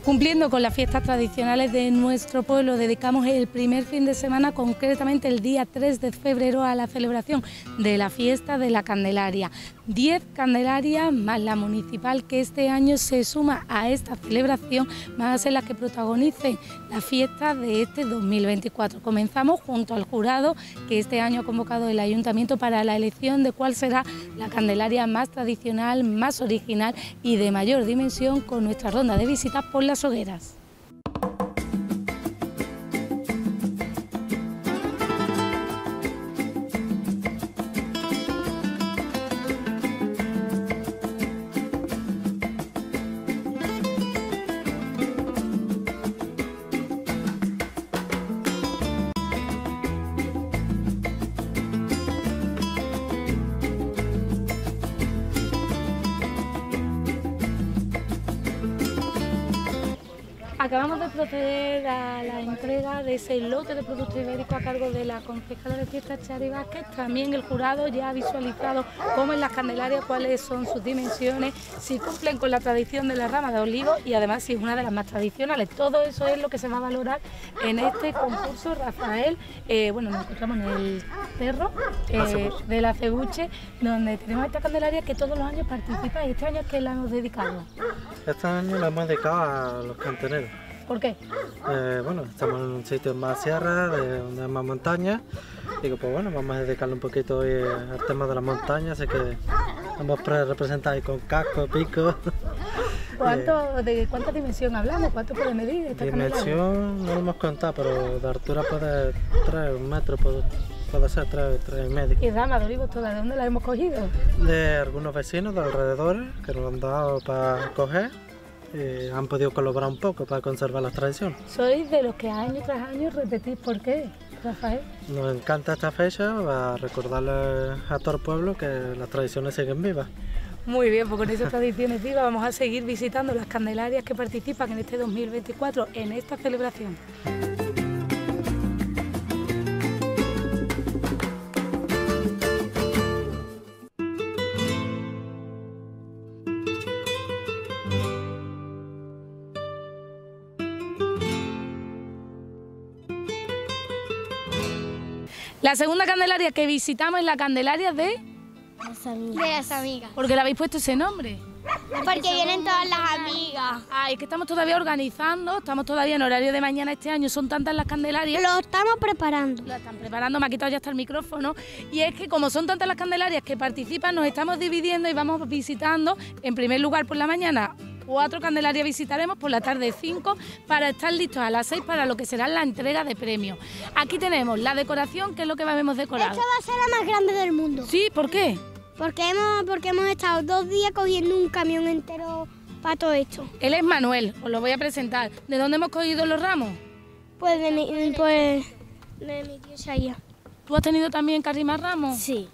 Cumpliendo con las fiestas tradicionales de nuestro pueblo, dedicamos el primer fin de semana, concretamente el día 3 de febrero, a la celebración de la fiesta de la Candelaria. 10 Candelarias más la municipal, que este año se suma a esta celebración, van a ser las que protagonicen la fiesta de este 2024. Comenzamos junto al jurado que este año ha convocado el Ayuntamiento para la elección de cuál será la Candelaria más tradicional, más original y de mayor dimensión, con nuestra ronda de visitas por las hogueras. Acabamos de proceder a la entrega de ese lote de productos ibéricos a cargo de la concejala de fiestas, Chari Vázquez. También el jurado ya ha visualizado cómo en las Candelarias, cuáles son sus dimensiones, si cumplen con la tradición de la rama de olivo y además si es una de las más tradicionales. Todo eso es lo que se va a valorar en este concurso, Rafael. Bueno, nos encontramos en el cerro del Acebuche, donde tenemos esta Candelaria que todos los años participa, y este año, ¿qué la hemos dedicado? Este año la hemos dedicado a los canteneros. ¿Por qué? Bueno, estamos en un sitio más sierra, donde hay más montañas. Digo, pues bueno, vamos a dedicarle un poquito hoy al tema de las montañas, así que vamos a representar ahí con casco, pico. ¿De cuánta dimensión hablamos? ¿Cuánto puede medir esta dimensión? No lo hemos contado, pero de altura puede 3 metros, puede ser 3,5. ¿Y ramas de olivos todas? ¿De dónde las hemos cogido? De algunos vecinos de alrededores que nos han dado para coger. Han podido colaborar un poco para conservar las tradiciones. Sois de los que año tras año repetís. ¿Por qué, Rafael? Nos encanta esta fecha para recordarle a todo el pueblo que las tradiciones siguen vivas. Muy bien, pues con esas tradiciones vivas vamos a seguir visitando las Candelarias que participan en este 2024 en esta celebración. La segunda Candelaria que visitamos es la Candelaria de las amigas. ¿Por qué le habéis puesto ese nombre? Porque vienen todas las amigas. Ah, es que estamos todavía organizando, estamos todavía en horario de mañana este año, son tantas las Candelarias. Lo estamos preparando. Lo están preparando, me ha quitado ya hasta el micrófono. Y es que como son tantas las Candelarias que participan, nos estamos dividiendo y vamos visitando, en primer lugar por la mañana, 4 Candelarias visitaremos, por la tarde 5, para estar listos a las 6 para lo que será la entrega de premios. Aquí tenemos la decoración, que es lo que hemos decorado. Esta va a ser la más grande del mundo. Sí, ¿por qué? Porque hemos estado 2 días cogiendo un camión entero para todo esto. Él es Manuel, os lo voy a presentar. ¿De dónde hemos cogido los ramos? Pues de mi tío Shaya. ¿Tú has tenido también que arrimar ramos? Sí.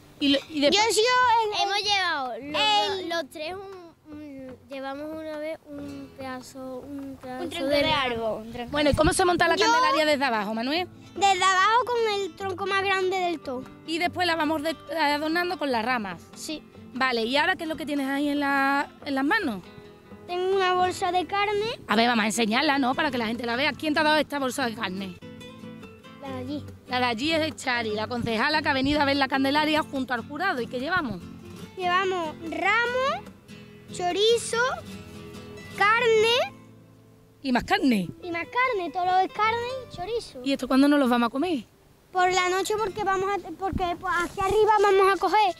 Hemos llevado los tres, llevamos una vez un pedazo de árbol. Bueno, ¿y cómo se monta la Candelaria desde abajo, Manuel? Desde abajo con el tronco más grande del todo. Y después la vamos adornando con las ramas. Sí. Vale, ¿y ahora qué es lo que tienes ahí en las manos? Tengo una bolsa de carne. A ver, vamos a enseñarla, ¿no? Para que la gente la vea. ¿Quién te ha dado esta bolsa de carne? La de allí. La de allí es de Chari, la concejala que ha venido a ver la Candelaria junto al jurado. ¿Y qué llevamos? Llevamos ramo, chorizo, carne. ¿Y más carne? Y más carne, todo lo es carne y chorizo. ¿Y esto cuándo nos los vamos a comer? Por la noche, porque pues, aquí arriba vamos a coger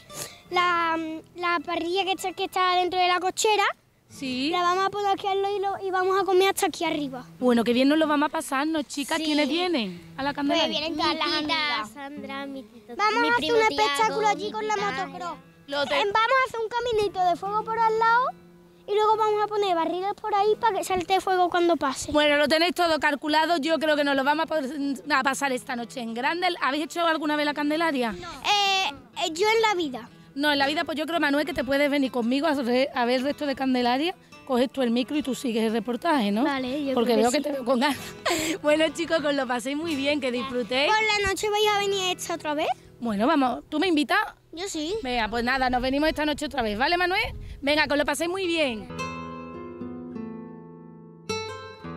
la parrilla que está dentro de la cochera. Sí. La vamos a poner aquí al lado y vamos a comer hasta aquí arriba. Bueno, qué bien nos lo vamos a pasar, ¿no, chicas? Sí. ¿Quiénes vienen a la Candelaria? Pues vienen todas las amigas. Sandra, mi tita, Vamos mi a hacer primo un espectáculo Tiago, allí mi con la tita motocross. Lo te- Vamos a hacer un caminito de fuego por al lado y luego vamos a poner barriles por ahí para que salte fuego cuando pase. Bueno, lo tenéis todo calculado. Yo creo que nos lo vamos a pasar esta noche en grande. ¿Habéis hecho alguna vez la Candelaria? No. Yo en la vida. No, en la vida, pues yo creo, Manuel, que te puedes venir conmigo a ver el resto de Candelaria. Coges tú el micro y tú sigues el reportaje, ¿no? Vale, yo Porque creo veo que que te veo con ganas. Bueno, chicos, que os lo paséis muy bien, que disfrutéis. ¿Por la noche vais a venir esta otra vez? Bueno, vamos, ¿tú me invitas? Yo sí. Venga, pues nada, nos venimos esta noche otra vez, ¿vale, Manuel? Venga, que os lo paséis muy bien.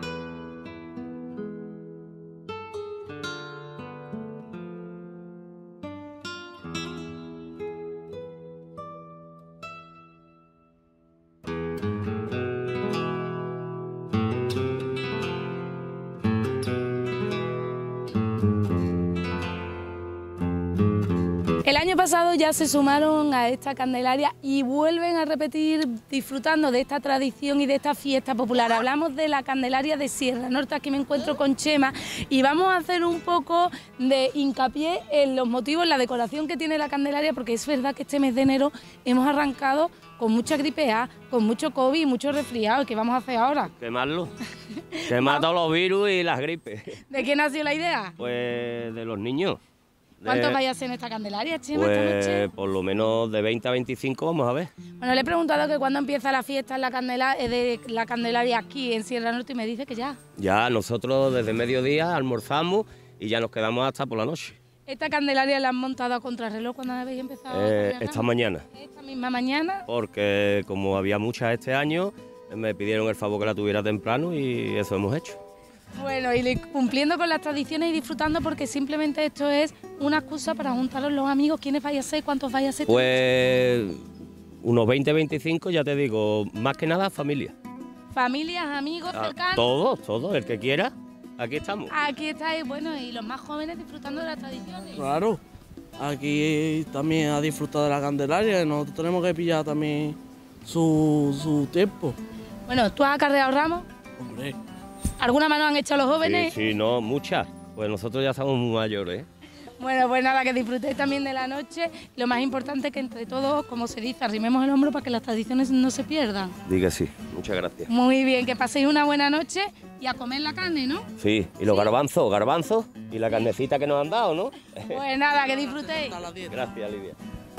pasado ya se sumaron a esta Candelaria y vuelven a repetir disfrutando de esta tradición y de esta fiesta popular. Hablamos de la Candelaria de Sierra Norte. Aquí me encuentro con Chema y vamos a hacer un poco de hincapié en los motivos, la decoración que tiene la Candelaria, porque es verdad que este mes de enero hemos arrancado con mucha gripe A, con mucho COVID y mucho resfriado. ¿Qué vamos a hacer ahora? Quemarlo. Quemar todos los virus y las gripes. ¿De quién nació la idea? Pues de los niños. ¿Cuántos vais a hacer en esta Candelaria, Chema, esta noche? Pues por lo menos de 20 a 25, vamos a ver. Bueno, le he preguntado que cuándo empieza la fiesta en de la Candelaria aquí en Sierra Norte y me dice que ya. Ya nosotros desde mediodía almorzamos y ya nos quedamos hasta por la noche. ¿Esta Candelaria la han montado a contrarreloj cuando habéis empezado? Esta mañana. ¿Esta misma mañana? Porque como había muchas este año, me pidieron el favor que la tuviera temprano y eso hemos hecho. Bueno, y cumpliendo con las tradiciones y disfrutando, porque simplemente esto es una excusa para juntaros los amigos. ¿Quiénes vais a ser? ¿Cuántos vais a ser? Pues unos 20, 25, ya te digo, más que nada familia. ¿Familias, amigos, cercanos? Todos, el que quiera, aquí estamos. Aquí estáis, bueno, y los más jóvenes disfrutando de las tradiciones. Claro, aquí también a disfrutar de la Candelaria, nosotros tenemos que pillar también su tiempo. Bueno, ¿tú has acarreado ramos? Hombre. ¿Alguna mano han hecho los jóvenes? Sí, no, muchas. Pues nosotros ya estamos muy mayores, ¿eh? Bueno, pues nada, que disfrutéis también de la noche. Lo más importante es que entre todos, como se dice, arrimemos el hombro para que las tradiciones no se pierdan. Diga sí, muchas gracias. Muy bien, que paséis una buena noche y a comer la carne, ¿no? Sí, y los garbanzos y la carnecita que nos han dado, ¿no? Pues nada, que disfrutéis. Gracias, Lidia.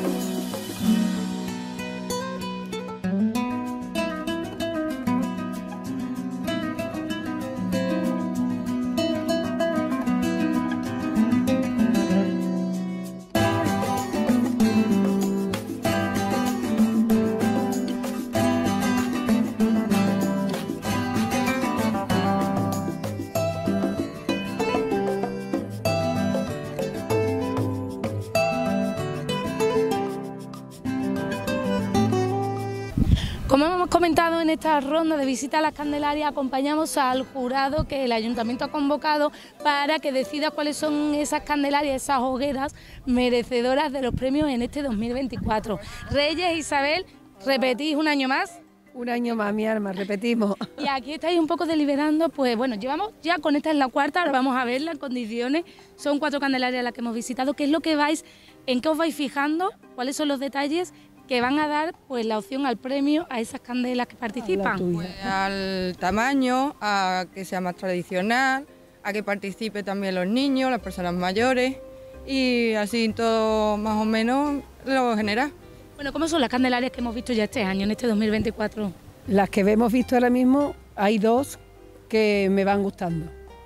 Como hemos comentado en esta ronda de visita a las Candelarias, acompañamos al jurado que el Ayuntamiento ha convocado para que decida cuáles son esas Candelarias, esas hogueras merecedoras de los premios en este 2024. Reyes, Isabel, repetís un año más. Un año más, mi alma, repetimos. Y aquí estáis un poco deliberando, pues bueno, llevamos ya con esta en la cuarta, ahora vamos a verla en condiciones. Son 4 Candelarias las que hemos visitado. ¿Qué es lo que en qué os vais fijando? ¿Cuáles son los detalles que van a dar pues la opción al premio a esas candelas que participan? Pues al tamaño, a que sea más tradicional, a que participe también los niños, las personas mayores y así todo más o menos lo genera. Bueno, ¿cómo son las Candelarias que hemos visto ya este año, en este 2024? Las que hemos visto ahora mismo, hay 2 que me van gustando.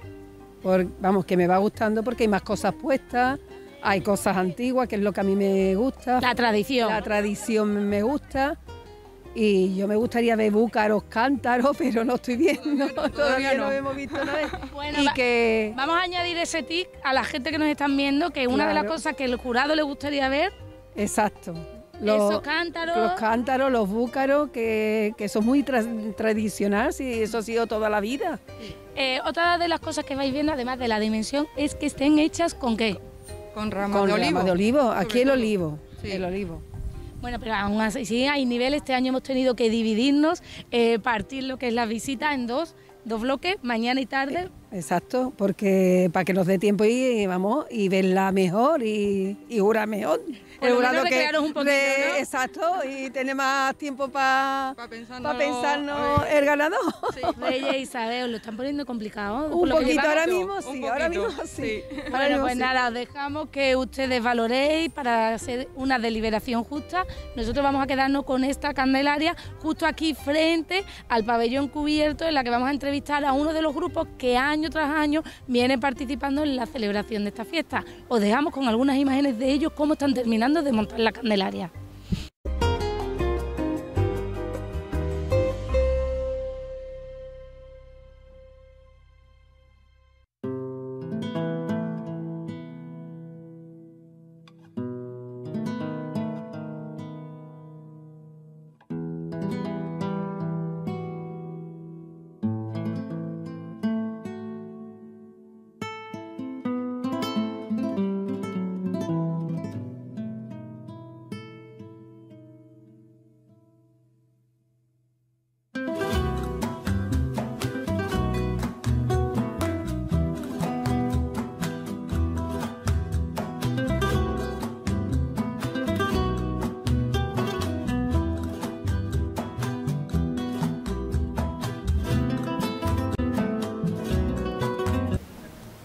Que me va gustando porque hay más cosas puestas, hay cosas antiguas, que es lo que a mí me gusta. La tradición. La tradición me gusta. Y yo me gustaría ver búcaros, cántaros, pero no estoy viendo, todavía no hemos visto nada. Bueno, y vamos a añadir ese tic a la gente que nos están viendo, que una de las cosas que el jurado le gustaría ver. Exacto. Esos cántaros. Los cántaros, los búcaros, que son muy tradicionales y eso ha sido toda la vida. Otra de las cosas que vais viendo, además de la dimensión, es que estén hechas ¿con qué? Con ramas de olivo. Ramas de olivo, aquí el olivo. Sí. El olivo. Bueno, pero aún así sí hay niveles. Este año hemos tenido que dividirnos, partir lo que es la visita en dos bloques, mañana y tarde. Exacto, porque para que nos dé tiempo y verla mejor y jurar mejor. Por lo menos recrearos un poquito, ¿no? Exacto, y tener más tiempo para pensarnos el ganador. Sí. Reyes, Isabel, lo están poniendo complicado. Un poquito, ahora mismo sí. Bueno, pues nada, os dejamos que ustedes valoréis para hacer una deliberación justa. Nosotros vamos a quedarnos con esta Candelaria justo aquí frente al pabellón cubierto, en la que vamos a entrevistar a uno de los grupos que año tras año viene participando en la celebración de esta fiesta. Os dejamos con algunas imágenes de ellos, cómo están terminando de montar la Candelaria.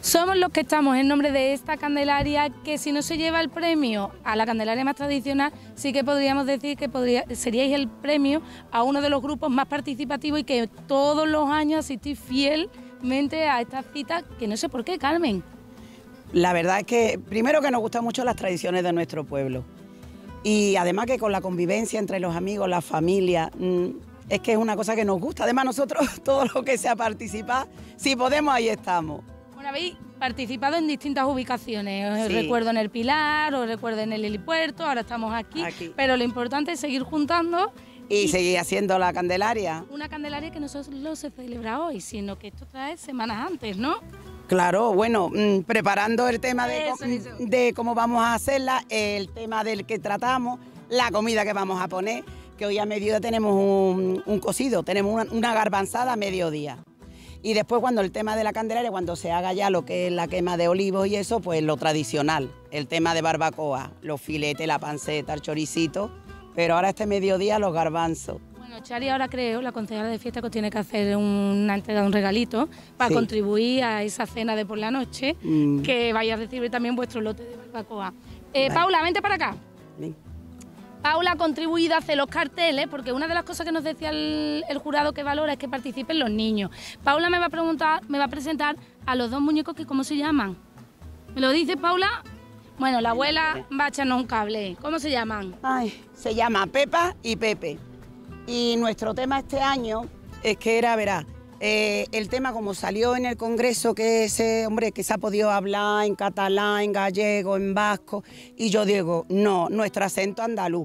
somos los que estamos en nombre de esta Candelaria, que si no se lleva el premio a la Candelaria más tradicional, sí que podríamos decir que seríais el premio a uno de los grupos más participativos y que todos los años asistís fielmente a estas citas, que no sé por qué, Carmen. La verdad es que, primero, que nos gustan mucho las tradiciones de nuestro pueblo. Y además que con la convivencia entre los amigos, la familia, es que es una cosa que nos gusta. Además nosotros, todo lo que sea participar, si podemos, ahí estamos. Bueno, habéis participado en distintas ubicaciones. Os Sí. recuerdo en el Pilar, os recuerdo en el helipuerto, ahora estamos aquí. Pero lo importante es seguir juntando. Y seguir haciendo la Candelaria. Una Candelaria que no solo se celebra hoy, sino que esto trae semanas antes, ¿no? Claro, bueno, preparando el tema Eso. de cómo vamos a hacerla, el tema del que tratamos, la comida que vamos a poner, que hoy a mediodía tenemos un cocido, tenemos una garbanzada a mediodía. Y después cuando el tema de la Candelaria, cuando se haga ya lo que es la quema de olivos y eso, pues lo tradicional, el tema de barbacoa, los filetes, la panceta, el choricito, pero ahora este mediodía los garbanzos. Bueno, Chari ahora creo, la concejala de fiesta, que os tiene que hacer una entrega de un regalito para Sí. contribuir a esa cena de por la noche, que vaya a recibir también vuestro lote de barbacoa. Vale. Paula, vente para acá. Ven. Paula ha contribuido a hacer los carteles, porque una de las cosas que nos decía el jurado que valora es que participen los niños. Paula me va a presentar a los dos muñecos que ¿cómo se llaman? ¿Me lo dice, Paula? Bueno, la abuela va a echarnos un cable. ¿Cómo se llaman? Ay, se llama Pepa y Pepe. Y nuestro tema este año es que era, verá, el tema como salió en el Congreso, que se ha podido hablar en catalán, en gallego, en vasco, y yo digo, no, nuestro acento andaluz.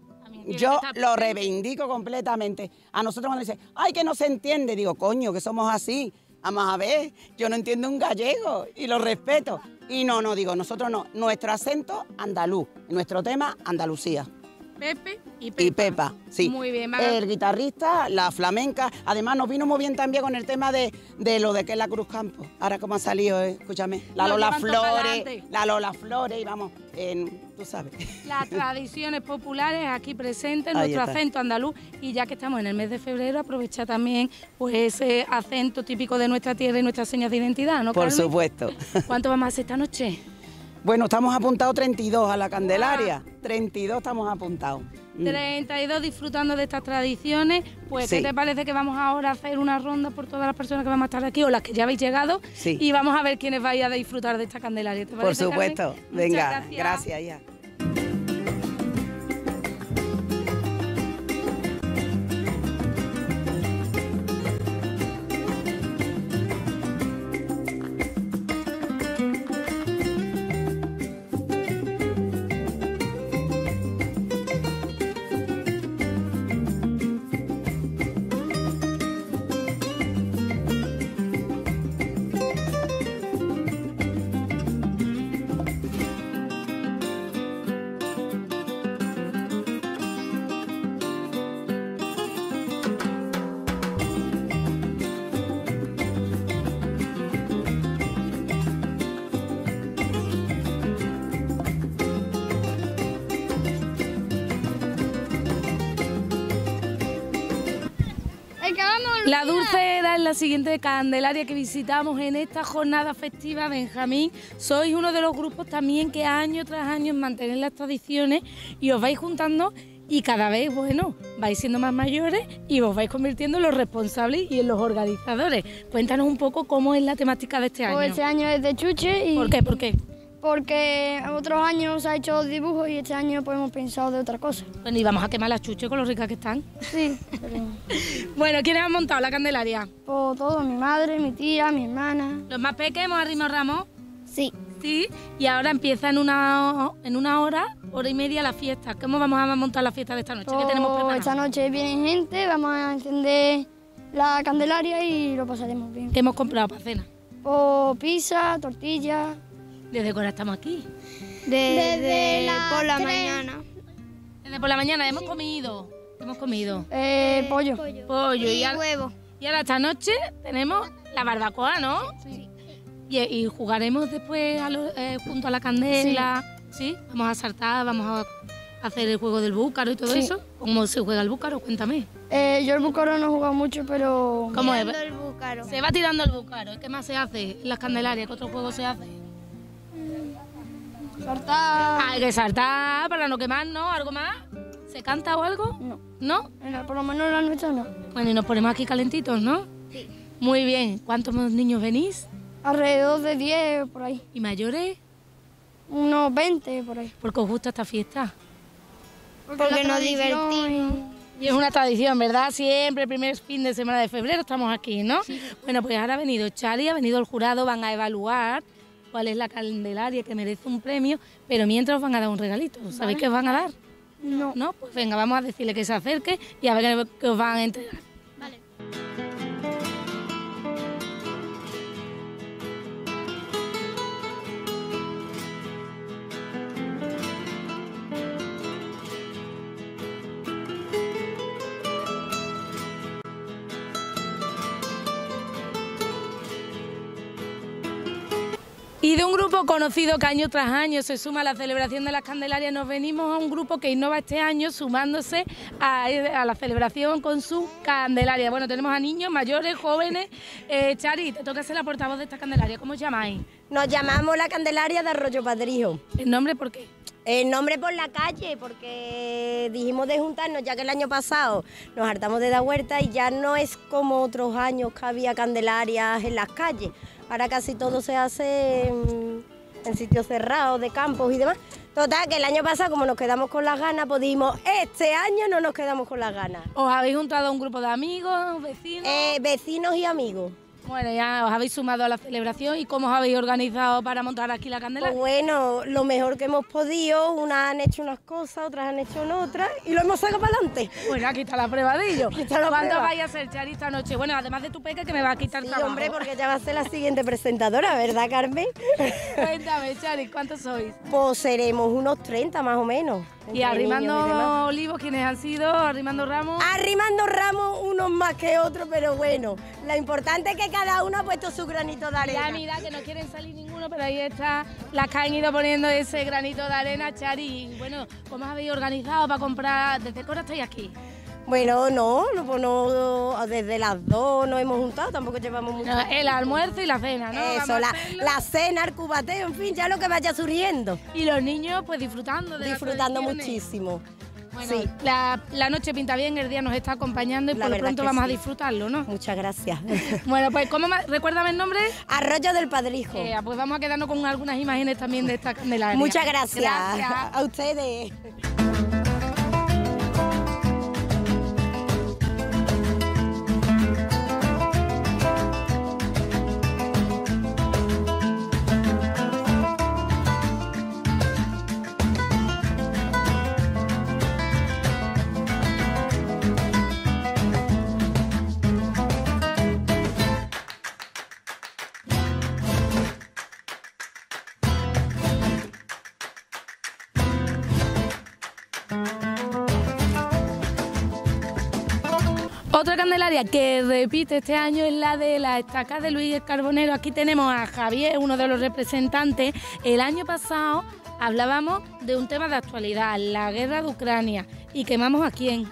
Yo lo reivindico completamente. A nosotros cuando dicen, ay, que no se entiende, digo, coño, que somos así. Vamos a ver, yo no entiendo un gallego y lo respeto. Y no, digo, nosotros no, nuestro acento andaluz, nuestro tema Andalucía. Pepe y Pepa. Y Pepa, sí. Muy bien, El guitarrista, la flamenca. Además, nos vino muy bien también con el tema de lo de que es la Cruz Campo. Ahora, como ha salido, escúchame, la Lo Lola llevan todo Flores, pa'lante. la Lola Flores, y vamos, tú sabes. Las tradiciones populares aquí presentes, Ahí nuestro está. acento andaluz, y ya que estamos en el mes de febrero, aprovecha también pues ese acento típico de nuestra tierra y nuestras señas de identidad, ¿no, Por Carmen? supuesto. ¿Cuánto vamos a hacer esta noche? Bueno, estamos apuntados 32 a la Candelaria. 32 estamos apuntados. 32 disfrutando de estas tradiciones. Pues, ¿qué Sí. te parece que vamos ahora a hacer una ronda por todas las personas que vamos a estar aquí o las que ya habéis llegado? Sí. Y vamos a ver quiénes vais a disfrutar de esta Candelaria. ¿Te Por parece, supuesto. Carmen? Venga, Muchas gracias, ya. La Dulce es la siguiente Candelaria que visitamos en esta jornada festiva, Benjamín. Sois uno de los grupos también que año tras año mantenéis las tradiciones y os vais juntando y cada vez, bueno, vais siendo más mayores y os vais convirtiendo en los responsables y en los organizadores. Cuéntanos un poco cómo es la temática de este año. Pues este año es de chuche y... ¿Por qué? ¿Por qué? Porque otros años se ha hecho dibujos y este año pues hemos pensado de otra cosa. Bueno, y vamos a quemar las chuches con lo ricas que están. Sí, pero... Bueno, ¿quiénes han montado la Candelaria? Pues todo, mi madre, mi tía, mi hermana. ¿Los más pequeños hemos arrimado ramos? Sí. Sí, y ahora empieza en una hora y media la fiesta. ¿Cómo vamos a montar la fiesta de esta noche? ¿Qué tenemos preparado? Esta noche viene gente, vamos a encender la Candelaria y lo pasaremos bien. ¿Qué hemos comprado para cena? Pues pizza, tortilla. ¿Desde qué hora estamos aquí? Desde por la 3. mañana. Desde por la mañana hemos comido. Hemos comido. Pollo. Pollo Y ahora- huevo. Y ahora esta noche tenemos la barbacoa, ¿no? Sí. Y jugaremos después junto a la candela. ¿Sí? Vamos a saltar, vamos a hacer el juego del búcaro y todo Sí. eso. ¿Cómo se juega el búcaro? Cuéntame. Yo el búcaro no he jugado mucho, pero... ¿Cómo es? búcaro. Se va tirando el búcaro. ¿Qué más se hace en las Candelarias? ¿Qué otro juego se hace? Saltar. Hay que saltar para no quemar, ¿no? ¿Algo más? ¿Se canta o algo? No. ¿No? Por lo menos en la nuestra no. Bueno, y nos ponemos aquí calentitos, ¿no? Sí. Muy bien. ¿Cuántos niños venís? Alrededor de 10 por ahí. ¿Y mayores? Unos 20 por ahí. ¿Por qué os gusta esta fiesta? Porque nos divertimos. Y es una tradición, ¿verdad? Siempre el primer fin de semana de febrero estamos aquí, ¿no? Sí. Bueno, pues ahora ha venido Chari, ha venido el jurado, van a evaluar cuál es la Candelaria que merece un premio, pero mientras os van a dar un regalito. ¿Sabéis qué os van a dar? No. ¿No? Pues venga, vamos a decirle que se acerque y a ver qué os van a entregar. Vale. Y de un grupo conocido que año tras año se suma a la celebración de las Candelarias, nos venimos a un grupo que innova este año sumándose a la celebración con su Candelaria. Bueno, tenemos a niños, mayores, jóvenes. Chari, te toca ser la portavoz de esta Candelaria. ¿Cómo os llamáis? Nos llamamos la Candelaria de Arroyo Padrijo. ¿El nombre por qué? El nombre por la calle, porque dijimos de juntarnos, ya que el año pasado nos hartamos de dar vuelta y ya no es como otros años que había candelarias en las calles. Ahora casi todo se hace en sitios cerrados, de campos y demás. Total, que el año pasado, como nos quedamos con las ganas, pues dijimos, este año no nos quedamos con las ganas. ¿Os habéis juntado a un grupo de amigos, vecinos? Vecinos y amigos. Bueno, ya os habéis sumado a la celebración. ¿Y cómo os habéis organizado para montar aquí la Candelaria? Pues bueno, lo mejor que hemos podido. Unas han hecho unas cosas, otras han hecho otras y lo hemos sacado para adelante. Bueno, aquí está la prueba de ello. ¿Cuánto vais a hacer, Chari, esta noche? Bueno, además de tu peque que me va a quitar sí, trabajo. Hombre, porque ya va a ser la siguiente presentadora, ¿verdad, Carmen? Cuéntame, Chari, ¿cuántos sois? Pues seremos unos 30 más o menos. ¿Y arrimando olivos quiénes han sido? ¿Arrimando ramos? Arrimando ramos unos más que otros, pero bueno, lo importante es que cada uno ha puesto su granito de arena. Ya mira, que no quieren salir ninguno, pero ahí está las que han ido poniendo ese granito de arena, Chari. Y bueno, ¿cómo os habéis organizado para comprar? ¿Desde qué hora estáis aquí? Bueno, no, desde las 2 nos hemos juntado, tampoco llevamos mucho. No, el almuerzo y la cena, ¿no? Eso, la cena, el cubateo, en fin, ya lo que vaya surgiendo. Y los niños, pues disfrutando de disfrutando muchísimo. Bueno, sí. La noche pinta bien, el día nos está acompañando y por lo pronto vamos a disfrutarlo, ¿no? Muchas gracias. Bueno, pues recuérdame el nombre. Arroyo del Padrijo. Pues vamos a quedarnos con algunas imágenes también de esta Candelaria. Muchas gracias. A ustedes. Otra Candelaria que repite este año es la de la estaca de Luis el Carbonero. Aquí tenemos a Javier, uno de los representantes. El año pasado hablábamos de un tema de actualidad, la guerra de Ucrania. ¿Y quemamos a quién?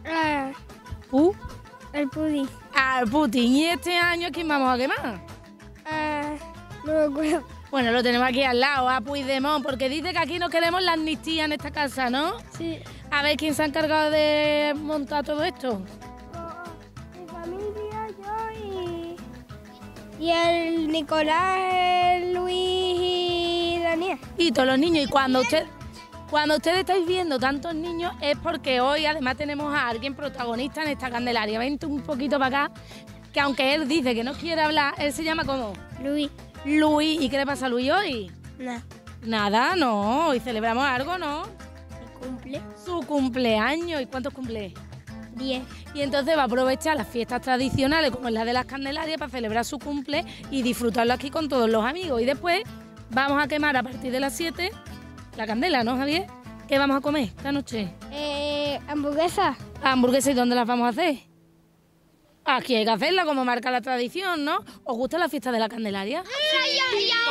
El Putin. Al Putin. ¿Y este año a quién vamos a quemar? No me acuerdo. Bueno, lo tenemos aquí al lado, a Puigdemont, porque dice que aquí no queremos la amnistía en esta casa, ¿no? Sí. A ver, ¿quién se ha encargado de montar todo esto? Mi familia, yo y el Nicolás, el Luis y Daniel. Y todos los niños. Y cuando ustedes estáis viendo tantos niños es porque hoy además tenemos a alguien protagonista en esta Candelaria. Vente un poquito para acá, que aunque él dice que no quiere hablar, él se llama ¿cómo? Luis. Luis. ¿Y qué le pasa a Luis hoy? Nada. Nada, no. Hoy celebramos algo, ¿no? Cumple. Su cumpleaños. ¿Y cuántos cumple? 10. Y entonces va a aprovechar las fiestas tradicionales como es la de las Candelarias para celebrar su cumple y disfrutarlo aquí con todos los amigos. Y después vamos a quemar a partir de las 7 la candela, ¿no, Javier? ¿Qué vamos a comer esta noche? Hamburguesas. ¿Hamburguesas y dónde las vamos a hacer? Aquí hay que hacerla como marca la tradición, ¿no? ¿Os gusta la fiesta de la Candelaria?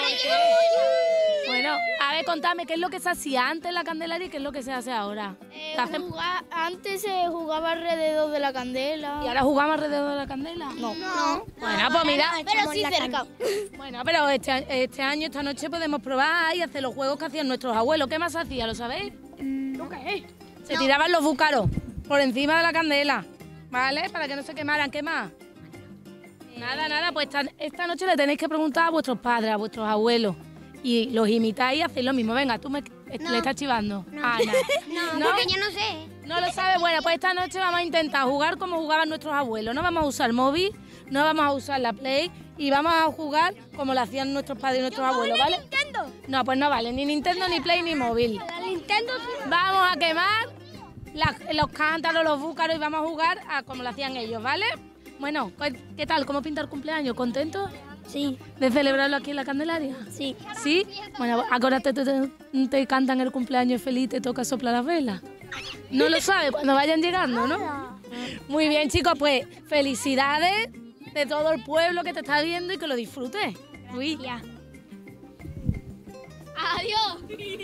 ¡Ay! Bueno, a ver, contadme, ¿qué es lo que se hacía antes en la Candelaria y qué es lo que se hace ahora? Antes se jugaba alrededor de la candela. ¿Y ahora jugamos alrededor de la candela? No. Bueno, pues mira. Pero sí cerca. Bueno, pero este año, esta noche podemos probar y hacer los juegos que hacían nuestros abuelos. ¿Qué más hacían? ¿Lo sabéis? ¿Qué? Se tiraban los búcaros por encima de la candela, ¿vale? Para que no se quemaran. ¿Qué más? Nada, pues esta noche le tenéis que preguntar a vuestros padres, a vuestros abuelos. Y los imitáis y hacéis lo mismo. Venga, tú le estás chivando. No. Ana. No, porque yo no sé. ¿No lo sabes? Bueno, pues esta noche vamos a intentar jugar como jugaban nuestros abuelos. No vamos a usar móvil, no vamos a usar la Play y vamos a jugar como lo hacían nuestros padres y nuestros abuelos, ¿vale? Nintendo. No, pues no vale, ni Nintendo, ni Play, ni móvil. La Nintendo sí. Vamos a quemar los cántaros, los búcaros y vamos a jugar como lo hacían ellos, ¿vale? Bueno, ¿qué tal? ¿Cómo pinta el cumpleaños? ¿Contento? Sí. ¿De celebrarlo aquí en la Candelaria? Sí. ¿Sí? Bueno, acuérdate, te cantan el cumpleaños feliz, te toca soplar las velas. No lo sabes cuando vayan llegando, ¿no? Muy bien, chicos, pues felicidades de todo el pueblo que te está viendo y que lo disfrutes. Uy. Ya. Adiós.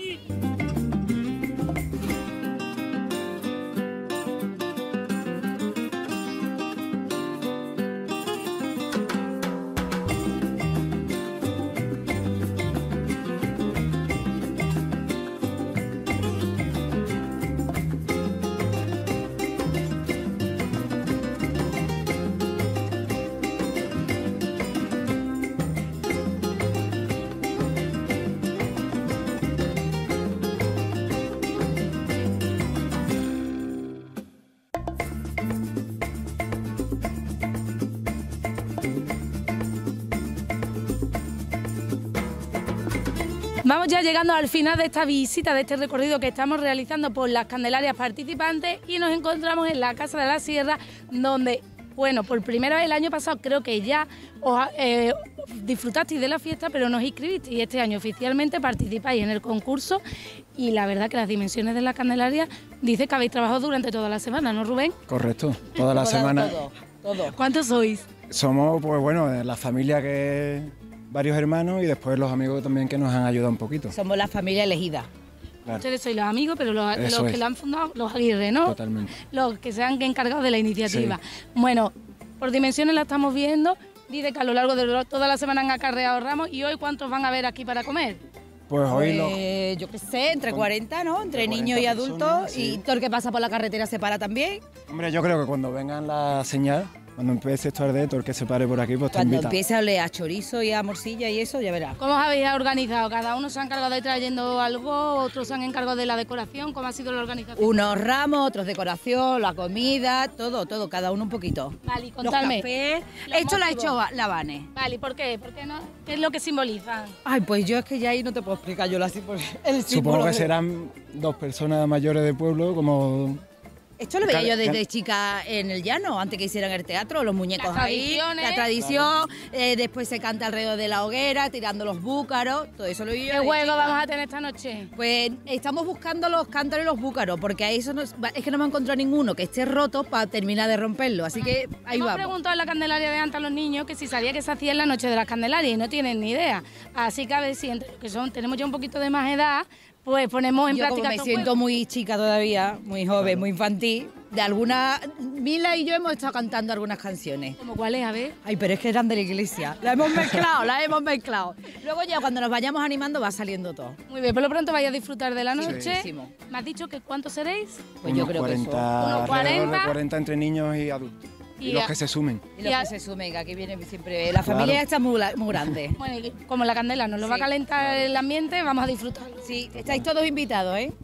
Vamos ya llegando al final de esta visita, de este recorrido que estamos realizando por las Candelarias participantes y nos encontramos en la Casa de la Sierra, donde, bueno, por primera vez el año pasado creo que ya os disfrutasteis de la fiesta, pero no os inscribisteis y este año oficialmente participáis en el concurso y la verdad que las dimensiones de la Candelaria dice que habéis trabajado durante toda la semana, ¿no, Rubén? Correcto, toda la semana. Todo. ¿Cuántos sois? Somos, pues bueno, la familia que... varios hermanos y después los amigos también que nos han ayudado un poquito. Somos la familia elegida. Claro. Ustedes sois los amigos, pero los Eso que es. lo han fundado, los Aguirre, ¿no? Totalmente. Los que se han encargado de la iniciativa. Sí. Bueno, por dimensiones la estamos viendo. Dice que a lo largo de toda la semana han acarreado ramos y hoy ¿cuántos van a ver aquí para comer? Pues hoy Yo qué sé, entre 40, ¿no? Entre niños y 40 adultos. personas, sí. Y todo el que pasa por la carretera se para también. Hombre, yo creo que cuando vengan la señal, cuando empiece esto a arder, todo el que se pare por aquí, pues te Cuando invita. empiece a oler a chorizo y a morcilla y eso, ya verás. ¿Cómo os habéis organizado? ¿Cada uno se ha encargado de trayendo algo? ¿Otros se han encargado de la decoración? ¿Cómo ha sido la organización? Unos ramos, otros decoración, la comida, todo, cada uno un poquito. Vale, y contadme. Los cafés. los Esto lo ha motivos. hecho la Vane. Vale, ¿y por qué? ¿Por qué no? ¿Qué es lo que simbolizan? Ay, pues yo es que ya ahí no te puedo explicar yo así porque el Supongo símbolo que de- serán dos personas mayores del pueblo, como... Esto lo veía yo desde Cal- chica en el llano, antes que hicieran el teatro, los muñecos Las ahí, tradiciones. la tradición, después se canta alrededor de la hoguera, tirando los búcaros, todo eso lo vi yo. ¿Qué de juego chica. vamos a tener esta noche? Pues estamos buscando los cántaros y los búcaros, porque a eso es que no me he encontrado ninguno que esté roto para terminar de romperlo, así que ahí Hemos vamos. preguntado en la Candelaria de antes a los niños que si sabía que se hacía en la noche de las Candelarias y no tienen ni idea. Así que a ver si entre los que tenemos ya un poquito de más edad, pues ponemos en Yo como práctica me estos siento juegos. muy chica todavía, muy joven, muy infantil, de alguna... Mila y yo hemos estado cantando algunas canciones. ¿Cómo cuáles? A ver. Ay, pero es que eran de la iglesia. La hemos mezclado. Luego ya cuando nos vayamos animando va saliendo todo. Muy bien, por lo pronto vais a disfrutar de la noche. Muchísimo. ¿Me has dicho que cuántos seréis? Pues yo unos creo que son 40, unos alrededor 40. de 40 entre niños y adultos. Y, los que se sumen. Y los que se sumen, que aquí viene siempre... La familia está muy grande. Bueno, y como la candela nos lo va a calentar el ambiente, vamos a disfrutar. Sí, estáis todos invitados, ¿eh?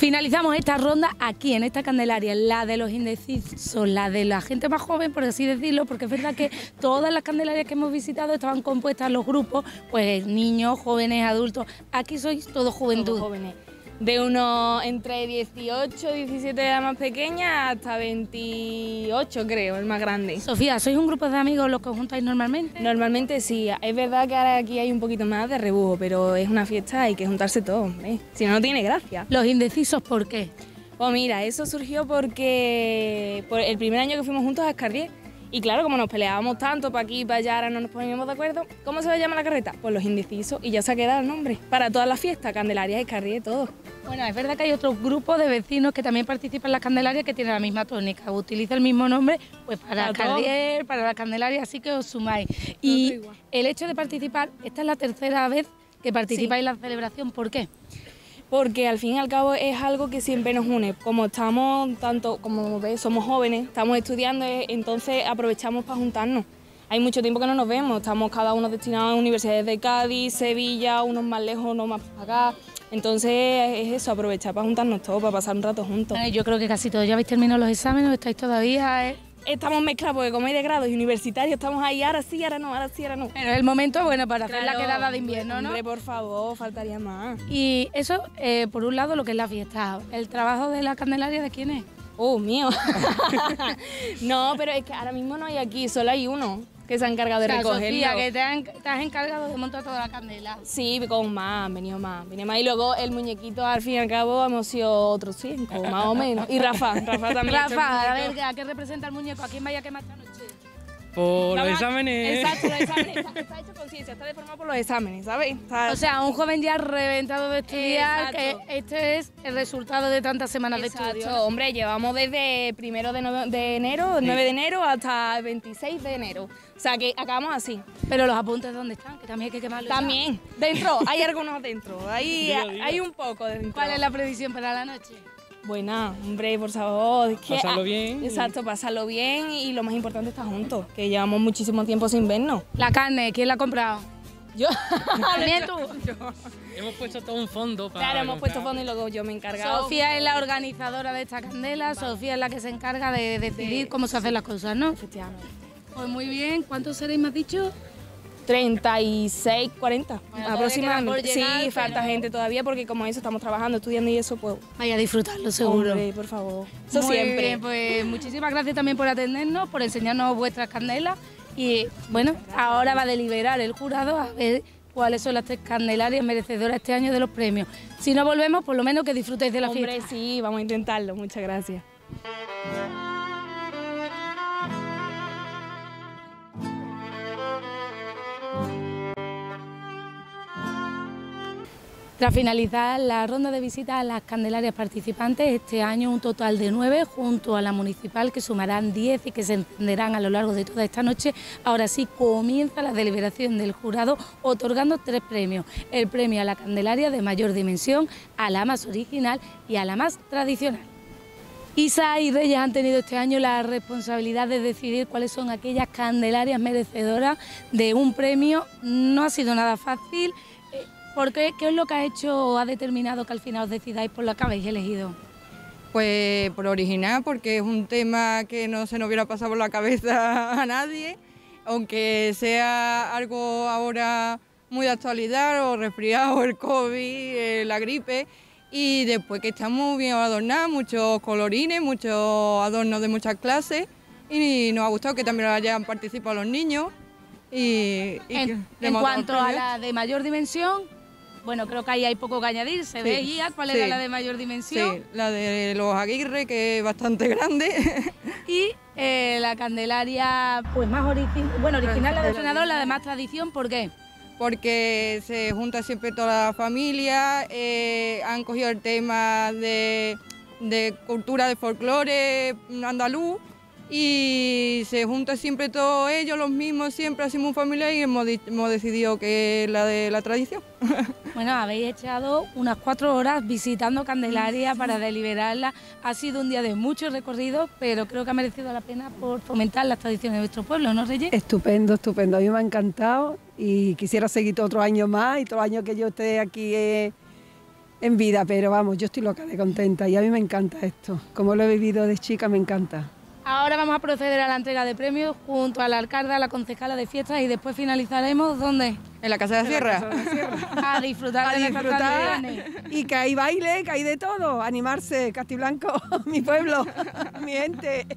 Finalizamos esta ronda aquí, en esta Candelaria, la de los indecisos, la de la gente más joven, por así decirlo, porque es verdad que todas las Candelarias que hemos visitado estaban compuestas los grupos, pues niños, jóvenes, adultos. Aquí sois todos juventud. Todos jóvenes. De unos entre 18, 17 de la más pequeña hasta 28, creo, el más grande. Sofía, ¿sois un grupo de amigos los que os juntáis normalmente? Normalmente sí. Es verdad que ahora aquí hay un poquito más de rebujo, pero es una fiesta, hay que juntarse todos, ¿eh? Si no, no tiene gracia. ¿Los indecisos por qué? Pues mira, eso surgió porque el primer año que fuimos juntos a Escarrié, y claro, como nos peleábamos tanto para aquí y para allá, ahora no nos poníamos de acuerdo, ¿cómo se llama la carreta? Pues los indecisos, y ya se ha quedado el nombre. Para todas las fiestas, Candelaria, Escarrié, todo. Bueno, es verdad que hay otros grupos de vecinos que también participan en las Candelarias que tienen la misma tónica, utiliza el mismo nombre pues para Escarrié, para la Candelaria, así que os sumáis. Y el hecho de participar, esta es la tercera vez que participáis en la celebración, ¿por qué? Porque al fin y al cabo es algo que siempre nos une. Como estamos, tanto como ves, somos jóvenes, estamos estudiando, entonces aprovechamos para juntarnos. Hay mucho tiempo que no nos vemos, estamos cada uno destinados a universidades de Cádiz, Sevilla, unos más lejos, unos más para acá. Entonces es eso, aprovechar para juntarnos todos, para pasar un rato juntos. Yo creo que casi todos ya habéis terminado los exámenes, estáis todavía... Estamos mezclados porque como hay de grados y universitarios, estamos ahí, ahora sí, ahora no, ahora sí, ahora no. Pero es el momento bueno para hacer la quedada de invierno, ¿no? Hombre, por favor, faltaría más. Y eso, por un lado, lo que es la fiesta. ¿El trabajo de la Candelaria de quién es? Mío. No, pero es que ahora mismo no hay aquí, solo hay uno que se ha encargado de recogerlo. Sofía, que te has encargado de montar toda la candela. Sí, con más, venía más. Y luego el muñequito, al fin y al cabo, hemos sido otros 5, más o menos. Y Rafa también. Rafa, a ver, ¿a qué representa el muñeco? ¿A quién vaya a quemar esta noche? Por los exámenes. Exacto, los exámenes. Está hecho con ciencia, está deformado por los exámenes, ¿sabes? O sea, un joven ya reventado de estudiar, que este es el resultado de tantas semanas de estudio. Hombre, llevamos desde 9 de enero hasta el 26 de enero. O sea, que acabamos así. Pero los apuntes, ¿dónde están? Que también hay que quemarlos. También. Dentro, hay algunos dentro. Hay un poco dentro. ¿Cuál es la previsión para la noche? Buena, hombre, por favor. Pasarlo bien. Exacto, pasarlo bien y lo más importante, estar juntos, que llevamos muchísimo tiempo sin vernos. La carne, ¿quién la ha comprado? Yo. ¿También tú? Hemos puesto todo un fondo para... Claro, hemos puesto fondo y luego yo me he encargado. Sofía es la organizadora de esta candela, Sofía es la que se encarga de decidir cómo se hacen las cosas, ¿no? Efectivamente. Pues muy bien, ¿cuántos seréis, me has dicho? 36, 40 aproximadamente. Llegar, sí, falta gente todavía porque como eso estamos trabajando, estudiando y eso, pues... Vaya a disfrutarlo, seguro. Hombre, por favor. Eso muy siempre. Bien, pues muchísimas gracias también por atendernos, por enseñarnos vuestras candelas y bueno, ahora va a deliberar el jurado a ver cuáles son las 3 candelarias merecedoras este año de los premios. Si no volvemos, por lo menos que disfrutéis de la fiesta. Hombre, sí, vamos a intentarlo. Muchas gracias. Tras finalizar la ronda de visitas a las candelarias participantes, este año un total de 9, junto a la municipal, que sumarán 10 y que se encenderán a lo largo de toda esta noche. Ahora sí comienza la deliberación del jurado, otorgando 3 premios. El premio a la Candelaria de mayor dimensión, a la más original y a la más tradicional. Isa y Reyes han tenido este año la responsabilidad de decidir cuáles son aquellas candelarias merecedoras de un premio. No ha sido nada fácil. ¿Por qué? ¿Qué es lo que ha hecho o ha determinado que al final os decidáis por la que habéis elegido? Pues por original, porque es un tema que no se nos hubiera pasado por la cabeza a nadie, aunque sea algo ahora muy de actualidad, o resfriado, el COVID, la gripe, y después que está muy bien adornada, muchos colorines, muchos adornos de muchas clases, y nos ha gustado que también hayan participado los niños. En cuanto a la de mayor dimensión, bueno, creo que ahí hay poco que añadir. ¿Se veía cuál era la de mayor dimensión? Sí, la de los Aguirre, que es bastante grande. Y la Candelaria, pues más original, la de Frenador, la de más tradición, ¿por qué? Porque se junta siempre toda la familia, han cogido el tema de cultura, de folclore andaluz, y se junta siempre todos ellos, los mismos, siempre hacemos familia, y hemos decidido que es la de la tradición. Bueno, habéis echado unas 4 horas visitando Candelaria para deliberarla. Ha sido un día de mucho recorrido, pero creo que ha merecido la pena por fomentar las tradiciones de vuestro pueblo, ¿no, Reyes? Estupendo, estupendo. A mí me ha encantado y quisiera seguir otro año más, y todos los años que yo esté aquí en vida, pero vamos, yo estoy loca de contenta y a mí me encanta esto. Como lo he vivido de chica, me encanta. Ahora vamos a proceder a la entrega de premios junto a la alcalde, a la concejala de fiestas y después finalizaremos, ¿dónde? En la Casa de la Sierra. A disfrutar de nuestras tradiciones. Y que hay baile, que hay de todo. Animarse, Castiblanco, mi pueblo, mi gente.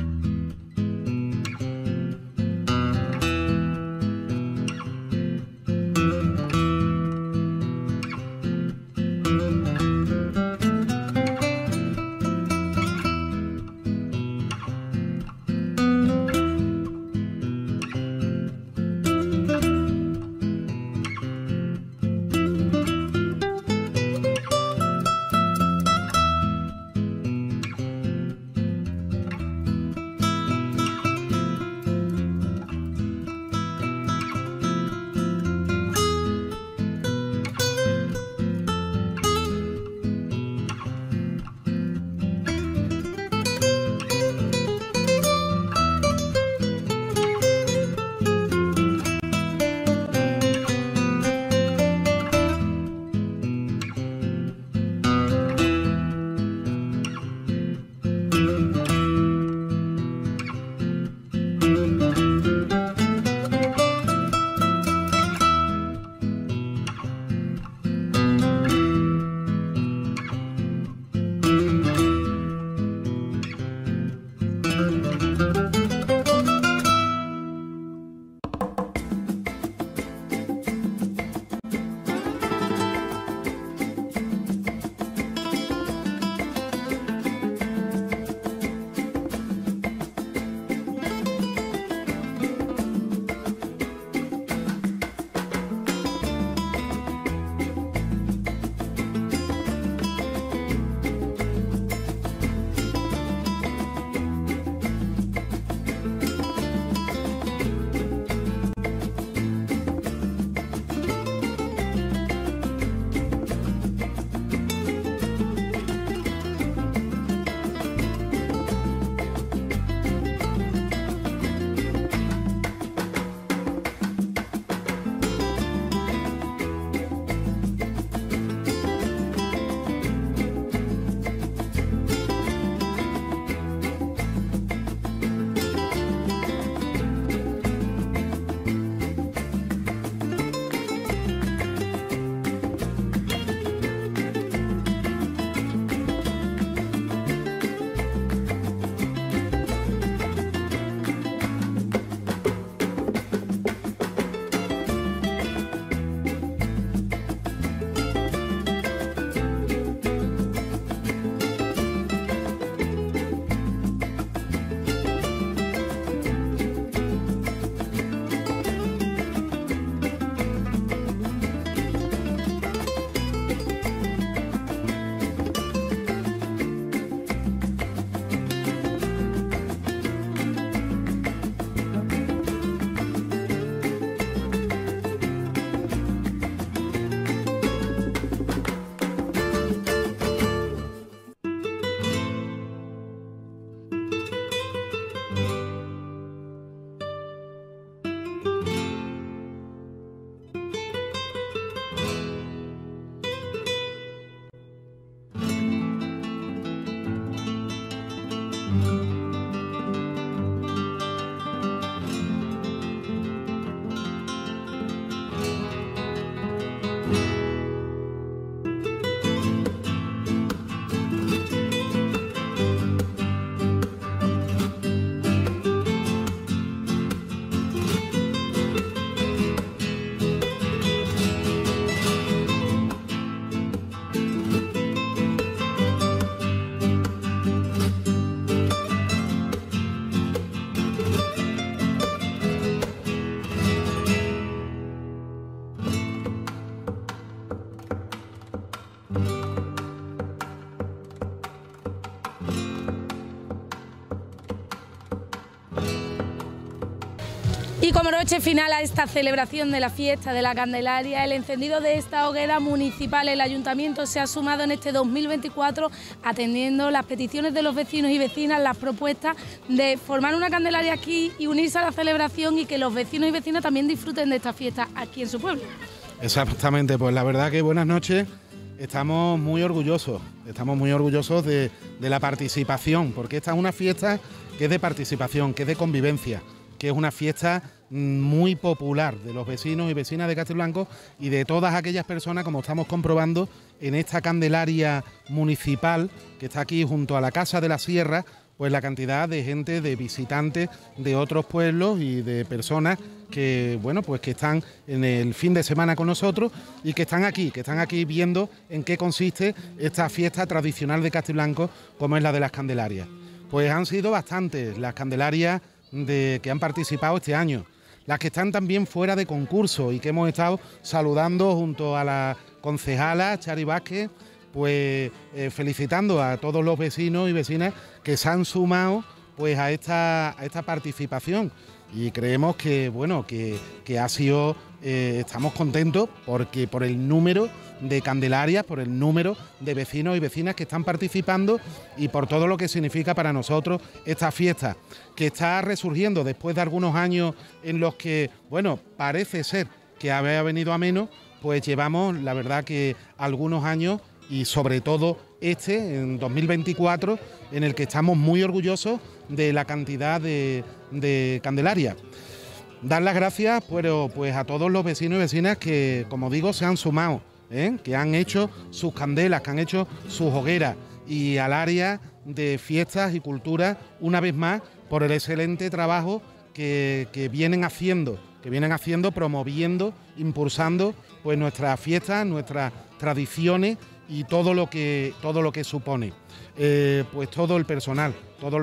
Y como noche final a esta celebración de la fiesta de la Candelaria, el encendido de esta hoguera municipal, el Ayuntamiento se ha sumado en este 2024 atendiendo las peticiones de los vecinos y vecinas, las propuestas de formar una Candelaria aquí y unirse a la celebración y que los vecinos y vecinas también disfruten de esta fiesta aquí en su pueblo. Exactamente, pues la verdad que buenas noches. estamos muy orgullosos de la participación, porque esta es una fiesta que es de participación, que es de convivencia, que es una fiesta muy popular de los vecinos y vecinas de Castiblanco y de todas aquellas personas, como estamos comprobando en esta Candelaria municipal que está aquí junto a la Casa de la Sierra, pues la cantidad de gente, de visitantes de otros pueblos y de personas que, bueno, pues que están en el fin de semana con nosotros y que están aquí viendo en qué consiste esta fiesta tradicional de Castiblanco, como es la de las Candelarias. Pues han sido bastantes las Candelarias que han participado este año, las que están también fuera de concurso y que hemos estado saludando junto a la concejala Chari Vázquez, pues felicitando a todos los vecinos y vecinas que se han sumado pues a esta participación, y creemos que bueno que ha sido estamos contentos porque por el número de Candelarias, por el número de vecinos y vecinas que están participando y por todo lo que significa para nosotros esta fiesta, que está resurgiendo después de algunos años en los que, bueno, parece ser que había venido a menos, pues llevamos, la verdad, que algunos años y sobre todo en 2024, en el que estamos muy orgullosos de la cantidad de Candelarias. Dar las gracias pues a todos los vecinos y vecinas que, como digo, se han sumado, que han hecho sus candelas, que han hecho sus hogueras, y al área de fiestas y cultura, una vez más, por el excelente trabajo que vienen haciendo, promoviendo, impulsando pues nuestras fiestas, nuestras tradiciones y todo lo que supone. Pues todo el personal,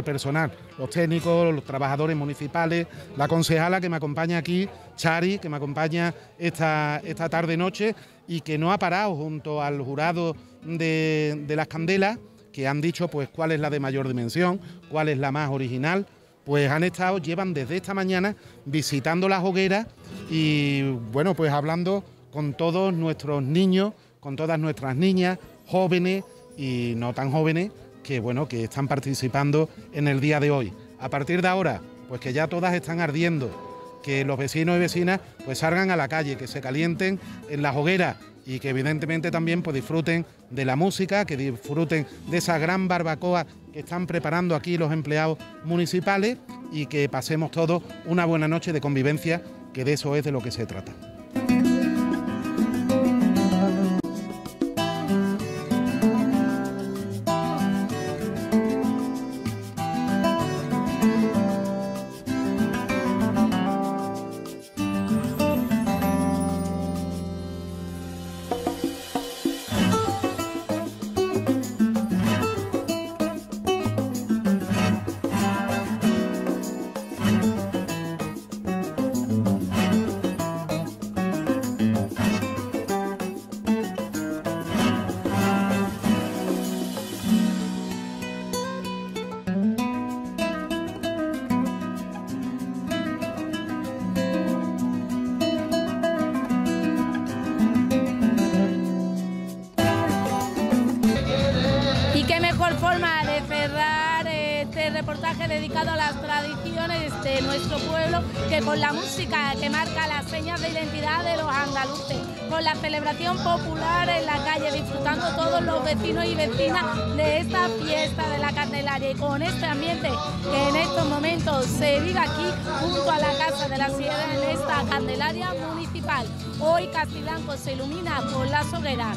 los técnicos, los trabajadores municipales, la concejala que me acompaña aquí, Chari, que me acompaña esta tarde-noche y que no ha parado junto al jurado de las candelas, que han dicho pues cuál es la de mayor dimensión, cuál es la más original. Pues llevan desde esta mañana visitando las hogueras y bueno, pues hablando con todos nuestros niños, con todas nuestras niñas, jóvenes y no tan jóvenes, que bueno, que están participando en el día de hoy. A partir de ahora, pues que ya todas están ardiendo, que los vecinos y vecinas pues salgan a la calle, que se calienten en las hogueras y que evidentemente también pues disfruten de la música, que disfruten de esa gran barbacoa que están preparando aquí los empleados municipales y que pasemos todos una buena noche de convivencia, que de eso es de lo que se trata. Forma de cerrar este reportaje dedicado a las tradiciones de nuestro pueblo, que con la música que marca las señas de identidad de los andaluces, con la celebración popular en la calle, disfrutando todos los vecinos y vecinas de esta fiesta de la Candelaria, y con este ambiente que en estos momentos se vive aquí junto a la Casa de la Sierra en esta Candelaria municipal. Hoy Castiblanco se ilumina con las hogueras.